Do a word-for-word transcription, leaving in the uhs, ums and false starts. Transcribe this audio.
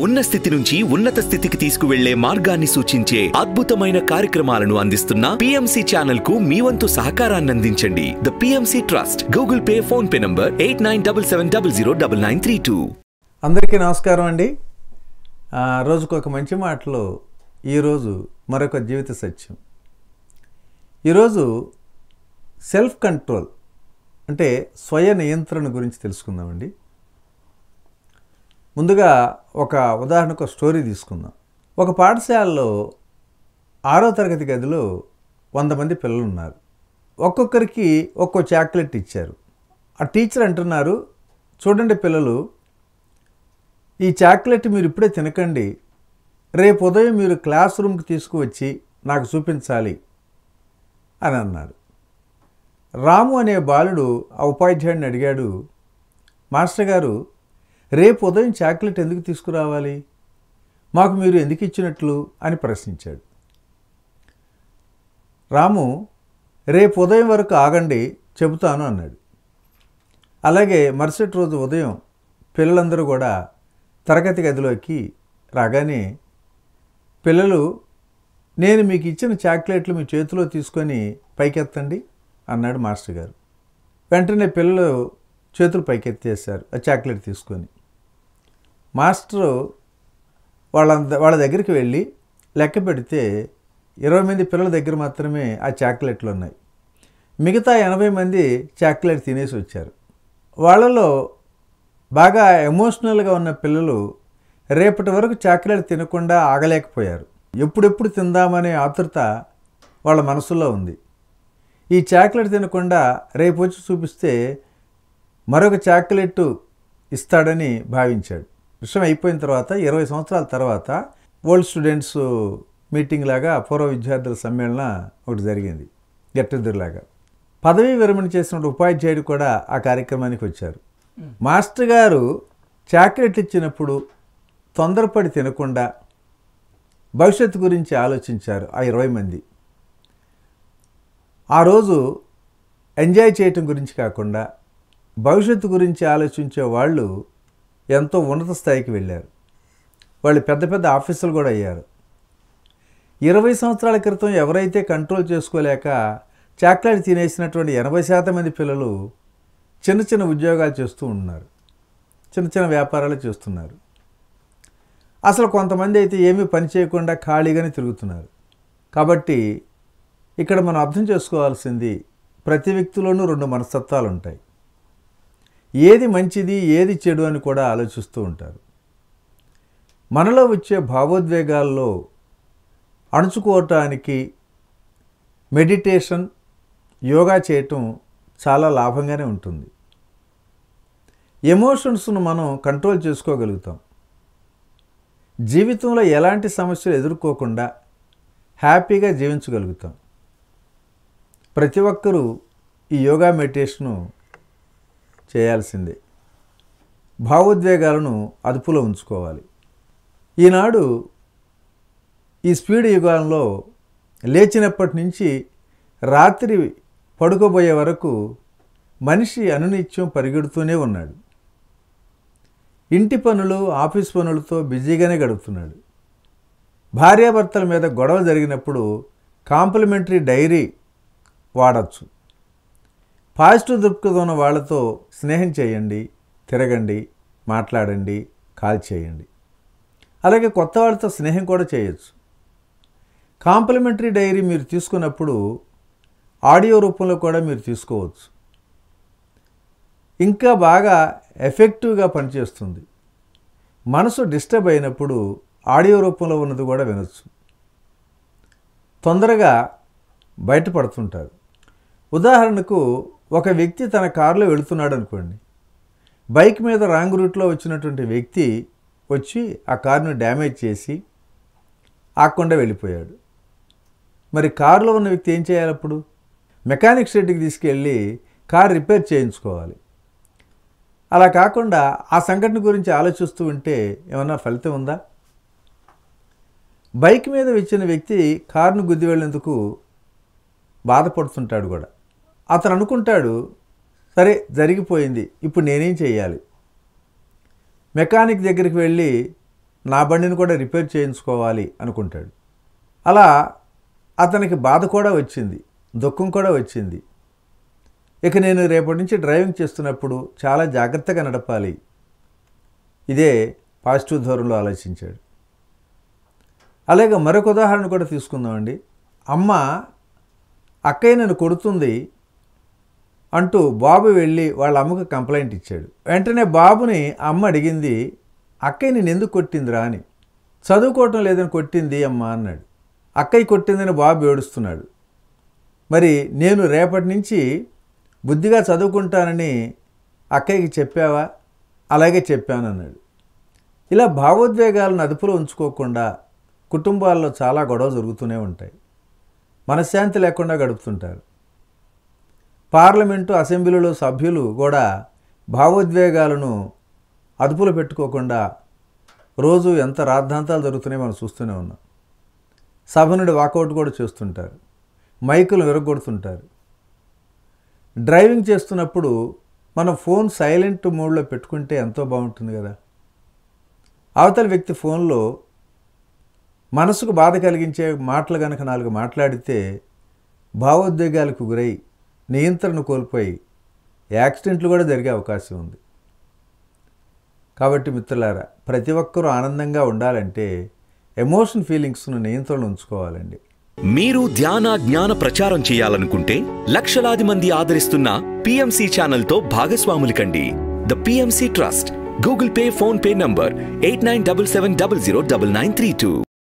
ఉన్న స్థితి నుంచి ఉన్నత స్థితికి తీసుకువెళ్లే మార్గాన్ని సూచించే అద్భుతమైన కార్యక్రమాలను అందిస్తున్న పిఎంసి ఛానల్ కు మీ వంతు సహకారాన్ని అందించండి. The PMC trust Google Pay PhonePe number eight nine seven seven zero zero nine nine three two. అందరికీ నమస్కారం అండి. రోజుకు ఒక మంచి మాటలో ఈరోజు మరొక జీవిత సత్యం. ఈరోజు సెల్ఫ్ కంట్రోల్ అంటే స్వయ నియంత్రణ గురించి తెలుసుకుందామండి. ముందుగా ఒక ఉదాహరణకు స్టోరీ తీసుకుందాం. ఒక పాఠశాలలో ఆరో తరగతి గదిలో వంద మంది పిల్లలు ఉన్నారు. ఒక్కొక్కరికి ఒక్కో చాక్లెట్ ఇచ్చారు. ఆ టీచర్ అంటున్నారు, చూడండి పిల్లలు, ఈ చాక్లెట్ మీరు ఇప్పుడే తినకండి, రేపు ఉదయం మీరు క్లాస్ రూమ్కి తీసుకువచ్చి నాకు చూపించాలి అని అన్నారు. రాము అనే బాలుడు ఆ ఉపాధ్యాయుడిని అడిగాడు, మాస్టర్ గారు, రేపు ఉదయం చాక్లెట్ ఎందుకు తీసుకురావాలి, మాకు మీరు ఎందుకు ఇచ్చినట్లు అని ప్రశ్నించాడు. రాము, రేపు ఉదయం వరకు ఆగండి, చెబుతాను అన్నాడు. అలాగే మరుసటి రోజు ఉదయం పిల్లలందరూ కూడా తరగతి గదిలోకి రాగానే పిల్లలు, నేను మీకు ఇచ్చిన చాక్లెట్లు మీ చేతిలో తీసుకొని పైకెత్తండి అన్నాడు మాస్టర్ గారు. వెంటనే పిల్లలు చేతులు పైకెత్తేశారు ఆ చాక్లెట్ తీసుకొని. మాస్టరు వాళ్ళ వాళ్ళ దగ్గరికి వెళ్ళి లెక్క పెడితే ఇరవై మంది పిల్లల దగ్గర మాత్రమే ఆ చాక్లెట్లు ఉన్నాయి. మిగతా ఎనభై మంది చాక్లెట్ తినేసి వచ్చారు. వాళ్ళలో బాగా ఎమోషనల్గా ఉన్న పిల్లలు రేపటి వరకు చాక్లెట్ తినకుండా ఆగలేకపోయారు. ఎప్పుడెప్పుడు తిందామనే ఆతృత వాళ్ళ మనసులో ఉంది. ఈ చాక్లెట్ తినకుండా రేపు వచ్చి చూపిస్తే మరొక చాక్లెట్ ఇస్తాడని భావించాడు. విషయం అయిపోయిన తర్వాత ఇరవై సంవత్సరాల తర్వాత ఓల్డ్ స్టూడెంట్స్ మీటింగ్ లాగా పూర్వ విద్యార్థుల సమ్మేళన ఒకటి జరిగింది, గెట్ టుగెదర్ లాగా. పదవీ విరమణ చేసిన ఉపాధ్యాయుడు కూడా ఆ కార్యక్రమానికి వచ్చారు. మాస్టర్ గారు చాక్లెట్ ఇచ్చినప్పుడు తొందరపడి తినకుండా భవిష్యత్తు గురించి ఆలోచించారు ఆ ఇరవై మంది. ఆ రోజు ఎంజాయ్ చేయటం గురించి కాకుండా భవిష్యత్తు గురించి ఆలోచించే వాళ్ళు ఎంతో ఉన్నత స్థాయికి వెళ్ళారు. వాళ్ళు పెద్ద పెద్ద ఆఫీసులు కూడా అయ్యారు. ఇరవై సంవత్సరాల క్రితం ఎవరైతే కంట్రోల్ చేసుకోలేక చాక్లెట్ తినేసినటువంటి ఎనభై శాతం మంది పిల్లలు చిన్న చిన్న ఉద్యోగాలు చేస్తూ ఉన్నారు, చిన్న చిన్న వ్యాపారాలు చేస్తున్నారు. అసలు కొంతమంది అయితే ఏమీ పని చేయకుండా ఖాళీగానే తిరుగుతున్నారు. కాబట్టి ఇక్కడ మనం అర్థం చేసుకోవాల్సింది, ప్రతి వ్యక్తిలోనూ రెండు మనస్తత్వాలు ఉంటాయి. ఏది మంచిది ఏది చెడు అని కూడా ఆలోచిస్తూ ఉంటారు. మనలో వచ్చే భావోద్వేగాల్లో అణుచుకోవటానికి మెడిటేషన్, యోగా చేయటం చాలా లాభంగానే ఉంటుంది. ఎమోషన్స్ను మనం కంట్రోల్ చేసుకోగలుగుతాం. జీవితంలో ఎలాంటి సమస్యలు ఎదుర్కోకుండా హ్యాపీగా జీవించగలుగుతాం. ప్రతి ఒక్కరూ ఈ యోగా మెడిటేషను చేయాల్సిందే. భావోద్వేగాలను అదుపులో ఉంచుకోవాలి. ఈనాడు ఈ స్పీడ్ యుగాల్లో లేచినప్పటి నుంచి రాత్రి పడుకోబోయే వరకు మనిషి అనునిత్యం పరిగెడుతూనే ఉన్నాడు. ఇంటి పనులు, ఆఫీస్ పనులతో బిజీగానే గడుపుతున్నాడు. భార్యాభర్తల మీద గొడవ జరిగినప్పుడు కాంప్లిమెంటరీ డైరీ వాడచ్చు. పాజిటివ్ దృక్పథం ఉన్న వాళ్ళతో స్నేహం చేయండి, తిరగండి, మాట్లాడండి, కాల్ చేయండి. అలాగే కొత్త వాళ్ళతో స్నేహం కూడా చేయొచ్చు. కాంప్లిమెంటరీ డైరీ మీరు తీసుకున్నప్పుడు ఆడియో రూపంలో కూడా మీరు తీసుకోవచ్చు. ఇంకా బాగా ఎఫెక్టివ్గా పనిచేస్తుంది. మనసు డిస్టర్బ్ అయినప్పుడు ఆడియో రూపంలో ఉన్నది కూడా వినొచ్చు. తొందరగా బయటపడుతుంటారు. ఉదాహరణకు ఒక వ్యక్తి తన కారులో వెళుతున్నాడు అనుకోండి. బైక్ మీద రాంగ్ రూట్లో వచ్చినటువంటి వ్యక్తి వచ్చి ఆ కారును డ్యామేజ్ చేసి ఆకుండా వెళ్ళిపోయాడు. మరి కారులో ఉన్న వ్యక్తి ఏం చేయాలి? అప్పుడు మెకానిక్ షెడ్కి తీసుకెళ్ళి కారు రిపేర్ చేయించుకోవాలి. అలా కాకుండా ఆ సంఘటన గురించి ఆలోచిస్తూ ఉంటే ఏమన్నా ఫలితం ఉందా? బైక్ మీద వచ్చిన వ్యక్తి కారును గుద్ది వెళ్ళేందుకు బాధపడుతుంటాడు కూడా. అతను అనుకుంటాడు, సరే జరిగిపోయింది, ఇప్పుడు నేనేం చేయాలి? మెకానిక్ దగ్గరికి వెళ్ళి నా బండిని కూడా రిపేర్ చేయించుకోవాలి అనుకుంటాడు. అలా అతనికి బాధ కూడా వచ్చింది, దుఃఖం కూడా వచ్చింది. ఇక నేను రేపటి నుంచి డ్రైవింగ్ చేస్తున్నప్పుడు చాలా జాగ్రత్తగా నడపాలి. ఇదే పాజిటివ్ ధోరణిలో ఆలోచించాడు. అలాగే మరొక ఉదాహరణ కూడా తీసుకుందామండి. అమ్మ అక్కయ్య నన్ను కొడుతుంది అంటూ బాబు వెళ్ళి వాళ్ళ అమ్మకు కంప్లైంట్ ఇచ్చాడు. వెంటనే బాబుని అమ్మ అడిగింది, అక్కయ్య నేను ఎందుకు కొట్టిందిరా అని. చదువుకోవటం లేదని కొట్టింది అమ్మ అన్నాడు. అక్కయ్య కొట్టిందని బాబు ఏడుస్తున్నాడు. మరి నేను రేపటి నుంచి బుద్ధిగా చదువుకుంటానని అక్కయ్యకి చెప్పావా? అలాగే చెప్పాను అన్నాడు. ఇలా భావోద్వేగాలను అదుపులో ఉంచుకోకుండా కుటుంబాల్లో చాలా గొడవ జరుగుతూనే ఉంటాయి. మనశ్శాంతి లేకుండా గడుపుతుంటారు. పార్లమెంటు అసెంబ్లీలో సభ్యులు కూడా భావోద్వేగాలను అదుపులో పెట్టుకోకుండా రోజు ఎంత రాద్ధాంతాలు జరుగుతున్నాయో మనం చూస్తూనే ఉన్నాం. సభ నుండి వాకౌట్ కూడా చేస్తుంటారు, మైకులు విరగొడుతుంటారు. డ్రైవింగ్ చేస్తున్నప్పుడు మనం ఫోన్ సైలెంట్ మోడ్లో పెట్టుకుంటే ఎంతో బాగుంటుంది కదా. అవతల వ్యక్తి ఫోన్లో మనసుకు బాధ కలిగించే మాటలు కనుక నాలుగు మాట్లాడితే భావోద్వేగాలకు గురై నియంత్రణ కోల్పోయి యాక్సిడెంట్లు కూడా జరిగే అవకాశం ఉంది. కాబట్టి మిత్రులారా, ప్రతి ఒక్కరూ ఆనందంగా ఉండాలంటే ఎమోషన్ ఫీలింగ్స్ను నియంత్రణ ఉంచుకోవాలండి. మీరు ధ్యాన జ్ఞాన ప్రచారం చేయాలనుకుంటే లక్షలాది మంది ఆదరిస్తున్న పిఎంసి ఛానల్తో భాగస్వాములు కండి. The PMC trust, Google Pay, PhonePe number eight nine seven seven zero zero nine nine three two.